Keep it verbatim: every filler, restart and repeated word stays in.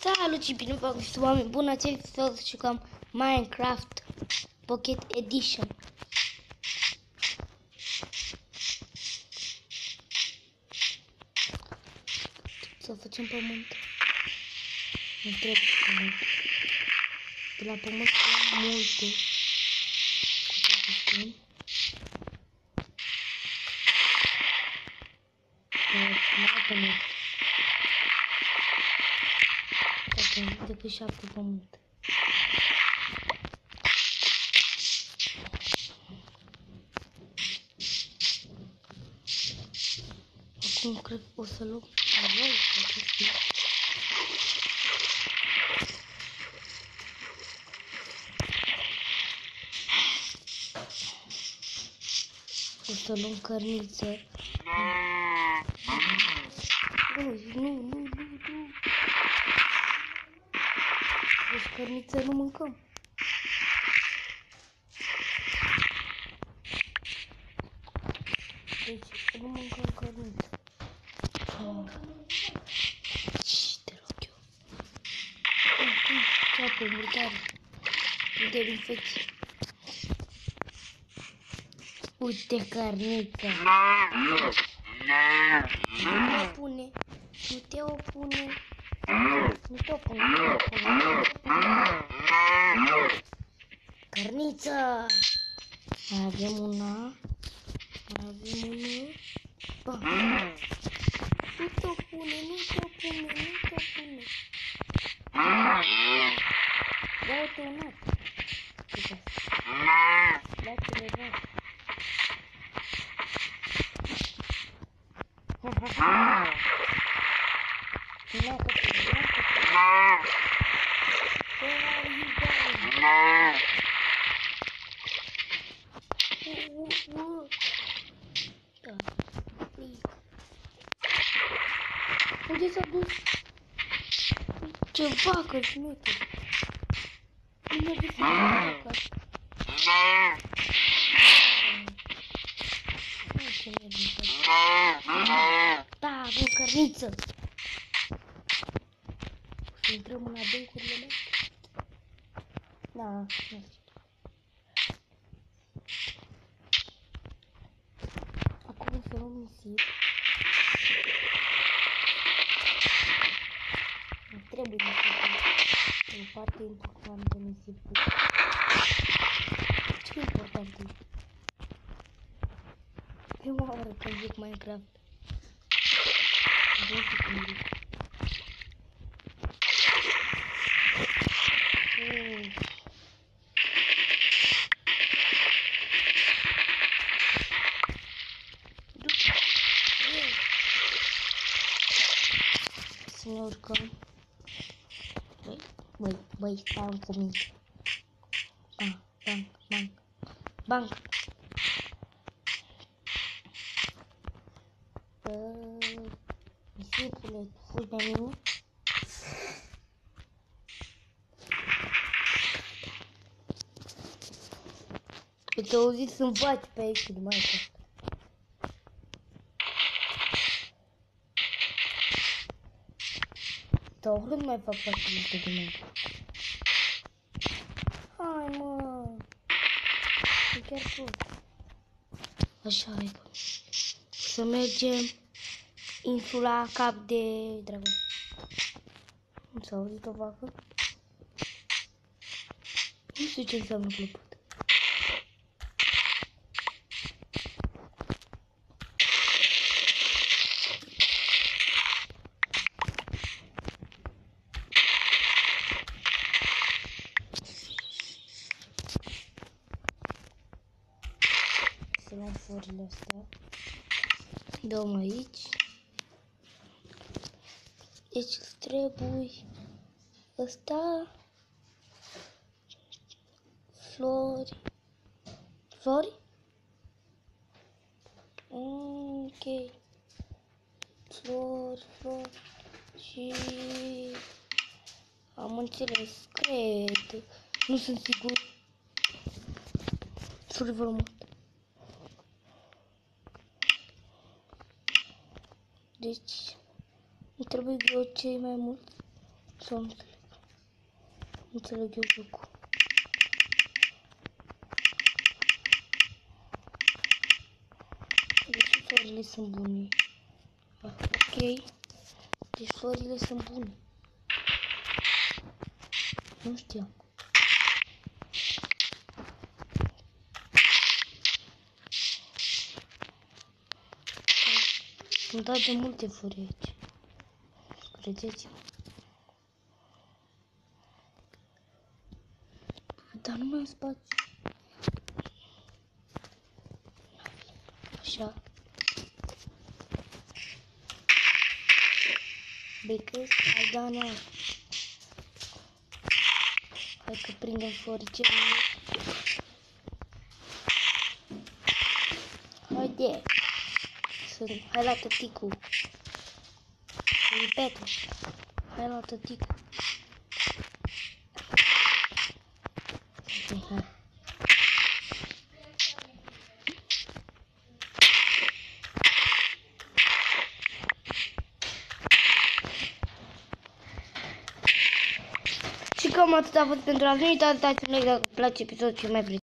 Salut și bine v-am găsit, oameni buni, ați să jucăm Minecraft Pocket Edition. Să facem pământ. Nu trebuie pământ. De la pământ am multe. Mai pământ. Decât șapte pământ. Acum cred că o să luăm voi. O să luăm cărniță. Nu, nu, nu, nu, nu. Deci cărniță nu mâncăm. Deci nu mâncăm cărniță. Șii, te rog eu. Ceapă, murdare. Uite infecție. Uite cărniță. Nu te opune. Nu te opune. Nu te opune. Nu te opune. Cărniță. Mai avem una. Mai avem una. Ba. Nu te opune. Nu te opune. Nu te opune. Dă-te un at. Dă-te-le dat. Ha ha ha. Knock it, knock it. Where are you going? Whoa, whoa. Please. Unde s-a dus? Ce vacă șmecher. Nu merge să facă. Ce merge să facă. Da, avem cărniță. Să intrăm în adâncurile mele? Da, nu știu. Acum să luăm nisip. Nu trebuie nisip. E foarte importantă nisipul. Ce important e? Prima oară când zic Minecraft. Vreau să când să ne urcăm. Băi, băi, băi, stai un cuvânt. Bang, bang, bang, bang. Nisipule, fugi de mine. Uite, auziți să-mi bați pe aici de Minecraft. Sau nu mai fac parte de Minecraft. Hai, mă. E chiar tot. Așa e. Să mergem insula Cap de Dragon. Nu s-a auzit o vacă? Nu știu ce înseamnă clopot. Să luăm forile astea. Dăm aici. Deci trebuie ăsta. Flori. Flori? Ok. Flori, flori. Și am înțeles, cred. Nu sunt sigur. Flori vă mult. Deci, îmi trebuie eu cei mai mulți. Sau nu înțeleg. Nu înțeleg eu jocul. Deci florile sunt bune. Ok. Deci florile sunt bune. Nu știam. Îmi dat de multe flori aici. Credeți-mă. Dar nu mai am spațiu. Așa. Because I don't know. Hai că prindem floricele. Haide. Sunt. Hai la tăticu. Repet. Hai la tăticu. Hai. Și cam atât a fost pentru azi. Nu uitați să dați un like dacă vă place episodul și mai vreți.